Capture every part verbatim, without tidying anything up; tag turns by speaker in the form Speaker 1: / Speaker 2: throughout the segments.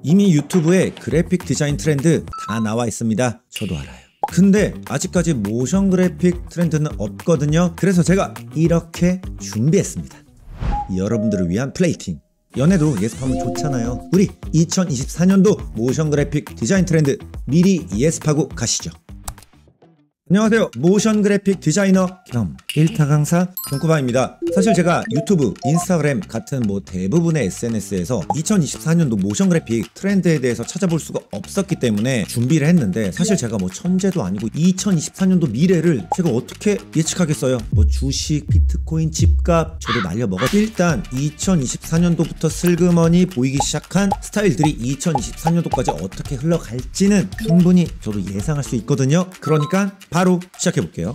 Speaker 1: 이미 유튜브에 그래픽 디자인 트렌드 다 나와 있습니다. 저도 알아요. 근데 아직까지 모션 그래픽 트렌드는 없거든요. 그래서 제가 이렇게 준비했습니다. 여러분들을 위한 플레이팅. 연애도 예습하면 좋잖아요. 우리 이천이십사 년도 모션 그래픽 디자인 트렌드 미리 예습하고 가시죠. 안녕하세요. 모션 그래픽 디자이너 겸 일타 강사 존쿠바입니다. 사실 제가 유튜브, 인스타그램 같은 뭐 대부분의 에스엔에스에서 이천이십사 년도 모션 그래픽 트렌드에 대해서 찾아볼 수가 없었기 때문에 준비를 했는데, 사실 제가 뭐 천재도 아니고 이천이십사 년도 미래를 제가 어떻게 예측하겠어요. 뭐 주식, 비트코인, 집값 저도 날려먹었. 일단 이천이십사 년도부터 슬그머니 보이기 시작한 스타일들이 이천이십사 년도까지 어떻게 흘러갈지는 충분히 저도 예상할 수 있거든요. 그러니까 바로 시작해볼게요.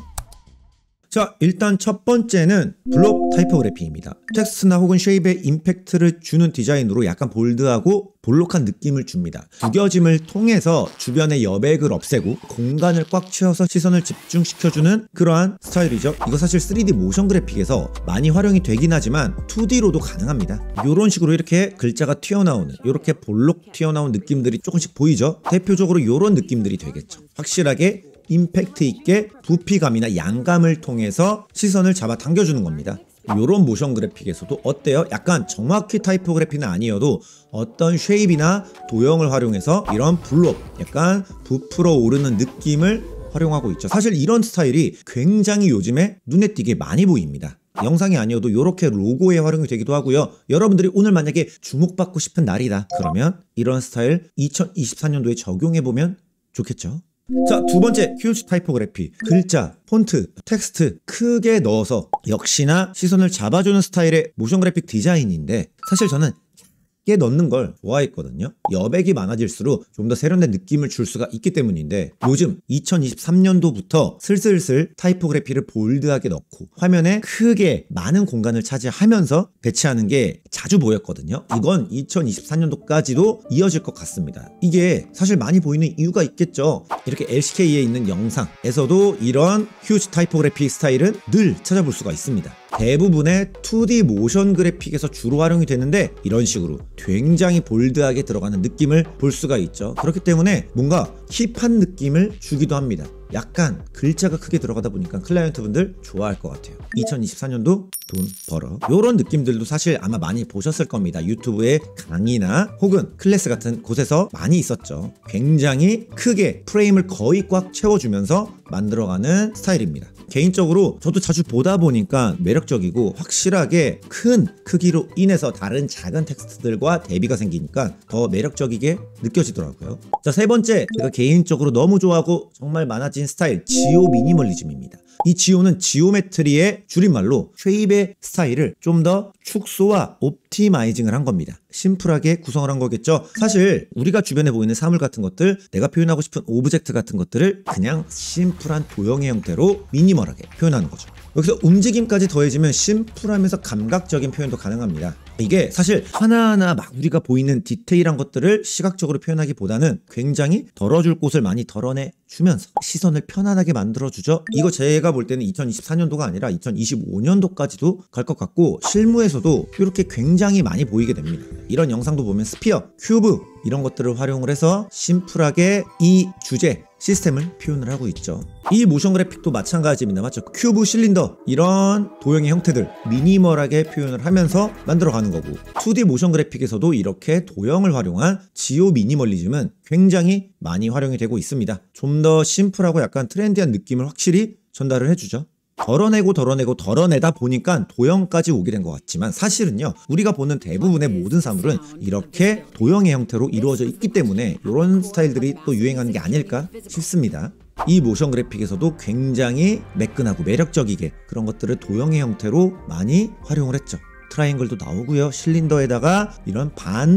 Speaker 1: 자, 일단 첫 번째는 블록 타이포그래피입니다. 텍스트나 혹은 쉐입에 임팩트를 주는 디자인으로 약간 볼드하고 볼록한 느낌을 줍니다. 구겨짐을 통해서 주변의 여백을 없애고 공간을 꽉 채워서 시선을 집중시켜주는 그러한 스타일이죠. 이거 사실 쓰리디 모션 그래픽에서 많이 활용이 되긴 하지만 투디로도 가능합니다. 이런 식으로 이렇게 글자가 튀어나오는, 이렇게 볼록 튀어나온 느낌들이 조금씩 보이죠. 대표적으로 이런 느낌들이 되겠죠. 확실하게 임팩트 있게 부피감이나 양감을 통해서 시선을 잡아 당겨주는 겁니다. 요런 모션 그래픽에서도 어때요? 약간 정확히 타이포그래피는 아니어도 어떤 쉐입이나 도형을 활용해서 이런 블록, 약간 부풀어 오르는 느낌을 활용하고 있죠. 사실 이런 스타일이 굉장히 요즘에 눈에 띄게 많이 보입니다. 영상이 아니어도 이렇게 로고에 활용이 되기도 하고요. 여러분들이 오늘 만약에 주목받고 싶은 날이다 그러면 이런 스타일 이천이십사 년도에 적용해보면 좋겠죠. 자, 두 번째 휴지 타이포그래피. 글자, 폰트, 텍스트 크게 넣어서 역시나 시선을 잡아주는 스타일의 모션 그래픽 디자인인데, 사실 저는 게 넣는 걸 좋아했거든요. 여백이 많아질수록 좀 더 세련된 느낌을 줄 수가 있기 때문인데, 요즘 이천이십삼 년도부터 슬슬슬 타이포그래피를 볼드하게 넣고 화면에 크게 많은 공간을 차지하면서 배치하는 게 자주 보였거든요. 이건 이천이십사 년도까지도 이어질 것 같습니다. 이게 사실 많이 보이는 이유가 있겠죠. 이렇게 엘씨케이에 있는 영상에서도 이런 휴지 타이포그래피 스타일은 늘 찾아볼 수가 있습니다. 대부분의 투디 모션 그래픽에서 주로 활용이 되는데, 이런 식으로 굉장히 볼드하게 들어가는 느낌을 볼 수가 있죠. 그렇기 때문에 뭔가 힙한 느낌을 주기도 합니다. 약간 글자가 크게 들어가다 보니까 클라이언트 분들 좋아할 것 같아요. 이천이십사 년도 돈 벌어. 요런 느낌들도 사실 아마 많이 보셨을 겁니다. 유튜브의 강의나 혹은 클래스 같은 곳에서 많이 있었죠. 굉장히 크게 프레임을 거의 꽉 채워주면서 만들어가는 스타일입니다. 개인적으로 저도 자주 보다 보니까 매력적이고, 확실하게 큰 크기로 인해서 다른 작은 텍스트들과 대비가 생기니까 더 매력적이게 느껴지더라고요. 자, 세 번째, 제가 개인적으로 너무 좋아하고 정말 많아진 스타일, 지오 미니멀리즘입니다. 이 지오는 지오메트리의 줄임말로 쉐입의 스타일을 좀 더 축소와 옵티마이징을 한 겁니다. 심플하게 구성을 한 거겠죠. 사실 우리가 주변에 보이는 사물 같은 것들, 내가 표현하고 싶은 오브젝트 같은 것들을 그냥 심플한 도형의 형태로 미니멀하게 표현하는 거죠. 여기서 움직임까지 더해지면 심플하면서 감각적인 표현도 가능합니다. 이게 사실 하나하나 막 우리가 보이는 디테일한 것들을 시각적으로 표현하기보다는 굉장히 덜어줄 곳을 많이 덜어내 주면서 시선을 편안하게 만들어주죠. 이거 제가 볼 때는 이천이십사 년도가 아니라 이천이십오 년도까지도 갈 것 같고, 실무에서도 이렇게 굉장히 많이 보이게 됩니다. 이런 영상도 보면 스피어, 큐브 이런 것들을 활용을 해서 심플하게 이 주제, 시스템을 표현을 하고 있죠. 이 모션 그래픽도 마찬가지입니다. 맞죠? 큐브, 실린더 이런 도형의 형태들 미니멀하게 표현을 하면서 만들어가는 거고, 투디 모션 그래픽에서도 이렇게 도형을 활용한 지오 미니멀리즘은 굉장히 많이 활용이 되고 있습니다. 좀 더 심플하고 약간 트렌디한 느낌을 확실히 전달을 해주죠. 덜어내고 덜어내고 덜어내다 보니까 도형까지 오게 된 것 같지만, 사실은요, 우리가 보는 대부분의 모든 사물은 이렇게 도형의 형태로 이루어져 있기 때문에 이런 스타일들이 또 유행하는 게 아닐까 싶습니다. 이 모션 그래픽에서도 굉장히 매끈하고 매력적이게 그런 것들을 도형의 형태로 많이 활용을 했죠. 트라이앵글도 나오고요, 실린더에다가 이런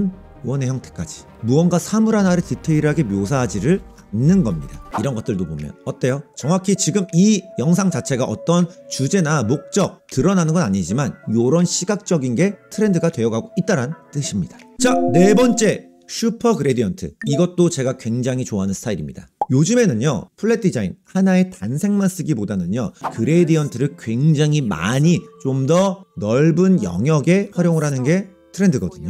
Speaker 1: 반원의 형태까지 무언가 사물 하나를 디테일하게 묘사하지를 않는 겁니다. 이런 것들도 보면 어때요? 정확히 지금 이 영상 자체가 어떤 주제나 목적 드러나는 건 아니지만 이런 시각적인 게 트렌드가 되어가고 있다는 뜻입니다. 자, 네 번째, 슈퍼 그레디언트. 이것도 제가 굉장히 좋아하는 스타일입니다. 요즘에는요, 플랫 디자인 하나의 단색만 쓰기보다는요, 그레디언트를 굉장히 많이 좀 더 넓은 영역에 활용을 하는 게 트렌드거든요.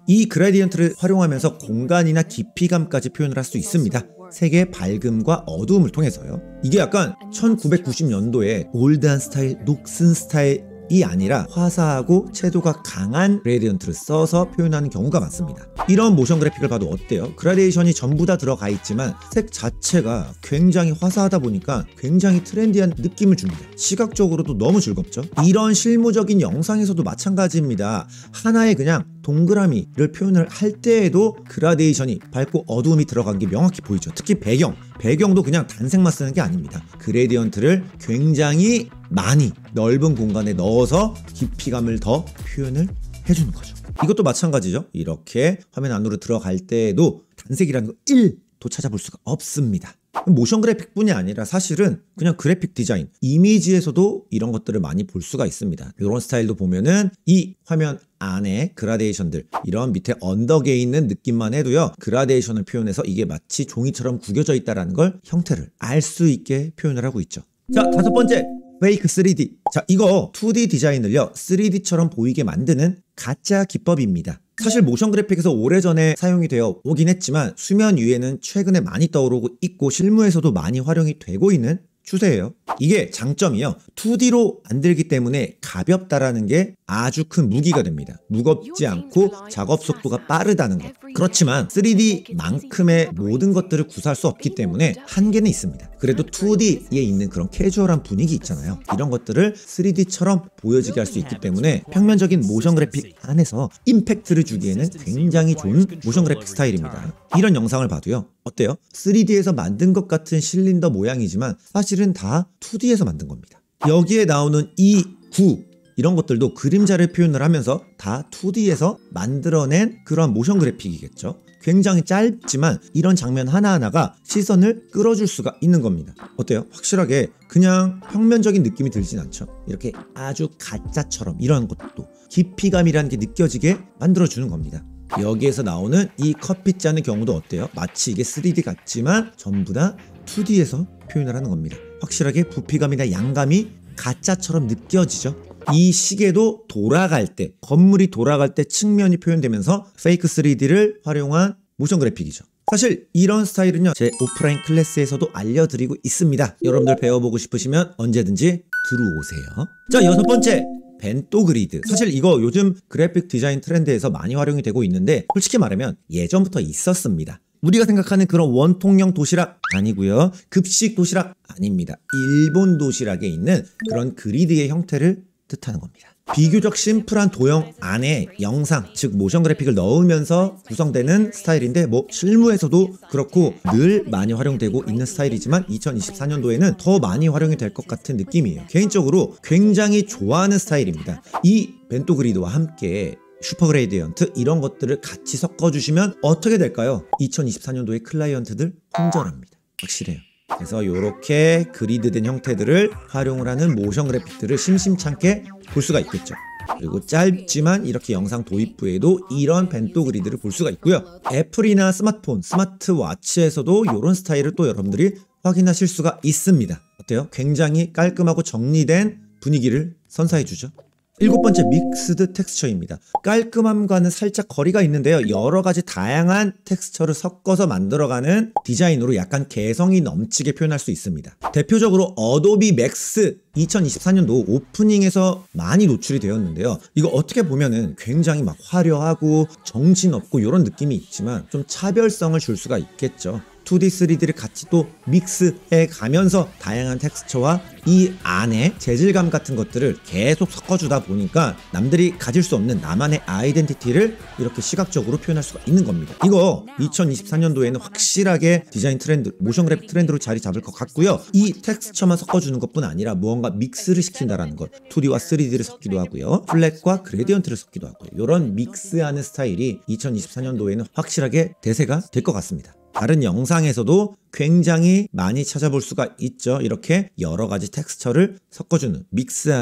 Speaker 1: 이 그라디언트를 활용하면서 공간이나 깊이감까지 표현을 할 수 있습니다. 색의 밝음과 어두움을 통해서요. 이게 약간 천구백구십 년도에 올드한 스타일, 녹슨 스타일 이 아니라 화사하고 채도가 강한 그레디언트를 써서 표현하는 경우가 많습니다. 이런 모션 그래픽을 봐도 어때요? 그라데이션이 전부 다 들어가 있지만 색 자체가 굉장히 화사하다 보니까 굉장히 트렌디한 느낌을 줍니다. 시각적으로도 너무 즐겁죠? 이런 실무적인 영상에서도 마찬가지입니다. 하나의 그냥 동그라미를 표현을 할 때에도 그라데이션이 밝고 어두움이 들어간 게 명확히 보이죠. 특히 배경, 배경도 그냥 단색만 쓰는 게 아닙니다. 그레디언트를 굉장히 많이 넓은 공간에 넣어서 깊이감을 더 표현을 해주는 거죠. 이것도 마찬가지죠. 이렇게 화면 안으로 들어갈 때에도 단색이라는 거 일도 찾아볼 수가 없습니다. 모션 그래픽뿐이 아니라 사실은 그냥 그래픽 디자인, 이미지에서도 이런 것들을 많이 볼 수가 있습니다. 이런 스타일도 보면은 이 화면 안에 그라데이션들, 이런 밑에 언덕에 있는 느낌만 해도요, 그라데이션을 표현해서 이게 마치 종이처럼 구겨져 있다는 걸 형태를 알 수 있게 표현을 하고 있죠. 자, 다섯 번째, 페이크 쓰리디. 자, 이거 투디 디자인을요 쓰리디처럼 보이게 만드는 가짜 기법입니다. 사실 모션 그래픽에서 오래전에 사용이 되어 오긴 했지만 수면 위에는 최근에 많이 떠오르고 있고 실무에서도 많이 활용이 되고 있는 추세예요. 이게 장점이요, 투디로 만들기 때문에 가볍다라는 게 아주 큰 무기가 됩니다. 무겁지 않고 작업 속도가 빠르다는 것. 그렇지만 쓰리디만큼의 모든 것들을 구사할 수 없기 때문에 한계는 있습니다. 그래도 투디에 있는 그런 캐주얼한 분위기 있잖아요. 이런 것들을 쓰리디처럼 보여지게 할 수 있기 때문에 평면적인 모션 그래픽 안에서 임팩트를 주기에는 굉장히 좋은 모션 그래픽 스타일입니다. 이런 영상을 봐도요, 어때요? 쓰리디에서 만든 것 같은 실린더 모양이지만 사실은 다 투디에서 만든 겁니다. 여기에 나오는 이 구, 이런 것들도 그림자를 표현을 하면서 다 투디에서 만들어낸 그런 모션 그래픽이겠죠. 굉장히 짧지만 이런 장면 하나하나가 시선을 끌어줄 수가 있는 겁니다. 어때요? 확실하게 그냥 평면적인 느낌이 들진 않죠. 이렇게 아주 가짜처럼 이런 것도 깊이감이라는 게 느껴지게 만들어주는 겁니다. 여기에서 나오는 이 커피 짜는 경우도 어때요? 마치 이게 쓰리디 같지만 전부 다 투디에서 표현을 하는 겁니다. 확실하게 부피감이나 양감이 가짜처럼 느껴지죠. 이 시계도 돌아갈 때, 건물이 돌아갈 때 측면이 표현되면서 페이크 쓰리디를 활용한 모션 그래픽이죠. 사실 이런 스타일은요, 제 오프라인 클래스에서도 알려드리고 있습니다. 여러분들 배워보고 싶으시면 언제든지 들어오세요. 자, 여섯 번째, 벤또 그리드. 사실 이거 요즘 그래픽 디자인 트렌드에서 많이 활용이 되고 있는데 솔직히 말하면 예전부터 있었습니다. 우리가 생각하는 그런 원통형 도시락 아니고요, 급식 도시락 아닙니다. 일본 도시락에 있는 그런 그리드의 형태를 뜻하는 겁니다. 비교적 심플한 도형 안에 영상, 즉 모션 그래픽을 넣으면서 구성되는 스타일인데 뭐 실무에서도 그렇고 늘 많이 활용되고 있는 스타일이지만 이천이십사 년도에는 더 많이 활용이 될 것 같은 느낌이에요. 개인적으로 굉장히 좋아하는 스타일입니다. 이 벤또 그리드와 함께 슈퍼 그레디언트 이런 것들을 같이 섞어주시면 어떻게 될까요? 이천이십사 년도의 클라이언트들 혼절합니다. 확실해요. 그래서 이렇게 그리드된 형태들을 활용을 하는 모션 그래픽들을 심심찮게 볼 수가 있겠죠. 그리고 짧지만 이렇게 영상 도입부에도 이런 벤또 그리드를 볼 수가 있고요. 애플이나 스마트폰, 스마트워치에서도 이런 스타일을 또 여러분들이 확인하실 수가 있습니다. 어때요? 굉장히 깔끔하고 정리된 분위기를 선사해주죠. 일곱 번째, 믹스드 텍스처입니다. 깔끔함과는 살짝 거리가 있는데요, 여러 가지 다양한 텍스처를 섞어서 만들어가는 디자인으로 약간 개성이 넘치게 표현할 수 있습니다. 대표적으로 어도비 맥스 이천이십사 년도 오프닝에서 많이 노출이 되었는데요, 이거 어떻게 보면은 굉장히 막 화려하고 정신없고 이런 느낌이 있지만 좀 차별성을 줄 수가 있겠죠. 투디, 쓰리디를 같이 또 믹스해 가면서 다양한 텍스처와 이 안에 재질감 같은 것들을 계속 섞어주다 보니까 남들이 가질 수 없는 나만의 아이덴티티를 이렇게 시각적으로 표현할 수가 있는 겁니다. 이거 이천이십사 년도에는 확실하게 디자인 트렌드, 모션 그래픽 트렌드로 자리 잡을 것 같고요. 이 텍스처만 섞어주는 것뿐 아니라 무언가 믹스를 시킨다라는 것, 투디와 쓰리디를 섞기도 하고요, 플랫과 그레디언트를 섞기도 하고요. 이런 믹스하는 스타일이 이천이십사 년도에는 확실하게 대세가 될 것 같습니다. 다른 영상에서도 굉장히 많이 찾아볼 수가 있죠. 이렇게 여러 가지 텍스처를 섞어주는, 믹스하는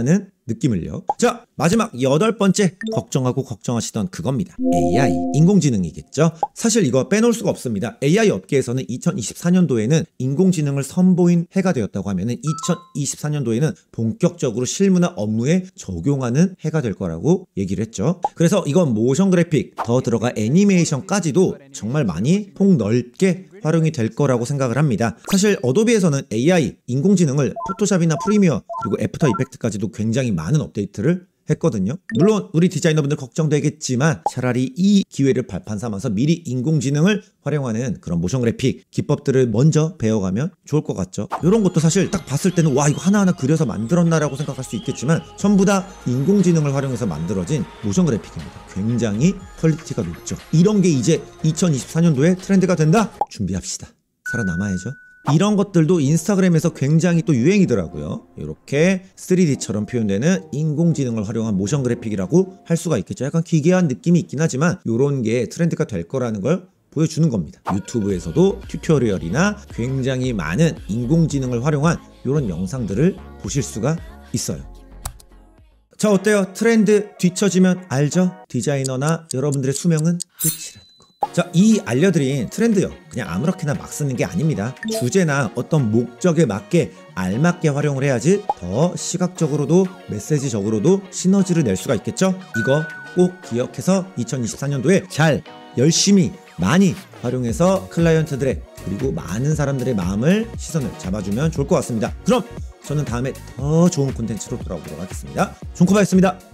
Speaker 1: 느낌을요. 자, 마지막 여덟 번째 걱정하고 걱정하시던 그겁니다. 에이아이, 인공지능이겠죠. 사실 이거 빼놓을 수가 없습니다. 에이아이 업계에서는 이천이십사 년도에는 인공지능을 선보인 해가 되었다고 하면은 이천이십사 년도에는 본격적으로 실무나 업무에 적용하는 해가 될 거라고 얘기를 했죠. 그래서 이건 모션 그래픽, 더 들어가 애니메이션까지도 정말 많이 폭넓게 활용이 될 거라고 생각을 합니다. 사실 어도비에서는 에이아이, 인공지능을 포토샵이나 프리미어 그리고 애프터 이펙트까지도 굉장히 많은 업데이트를 했거든요. 물론 우리 디자이너분들 걱정되겠지만 차라리 이 기회를 발판 삼아서 미리 인공지능을 활용하는 그런 모션 그래픽 기법들을 먼저 배워가면 좋을 것 같죠. 이런 것도 사실 딱 봤을 때는 와 이거 하나하나 그려서 만들었나라고 생각할 수 있겠지만 전부 다 인공지능을 활용해서 만들어진 모션 그래픽입니다. 굉장히 퀄리티가 높죠. 이런 게 이제 이천이십사 년도에 트렌드가 된다? 준비합시다. 살아남아야죠. 이런 것들도 인스타그램에서 굉장히 또 유행이더라고요. 이렇게 쓰리디처럼 표현되는 인공지능을 활용한 모션 그래픽이라고 할 수가 있겠죠. 약간 기괴한 느낌이 있긴 하지만 이런 게 트렌드가 될 거라는 걸 보여주는 겁니다. 유튜브에서도 튜토리얼이나 굉장히 많은 인공지능을 활용한 이런 영상들을 보실 수가 있어요. 자, 어때요? 트렌드 뒤처지면 알죠? 디자이너나 여러분들의 수명은 끝이라는 거. 자, 이 알려드린 트렌드요, 그냥 아무렇게나 막 쓰는 게 아닙니다. 주제나 어떤 목적에 맞게 알맞게 활용을 해야지 더 시각적으로도 메시지적으로도 시너지를 낼 수가 있겠죠? 이거 꼭 기억해서 이천이십사 년도에 잘 열심히 많이 활용해서 클라이언트들의 그리고 많은 사람들의 마음을 시선을 잡아주면 좋을 것 같습니다. 그럼 저는 다음에 더 좋은 콘텐츠로 돌아오도록 하겠습니다. 존코바였습니다.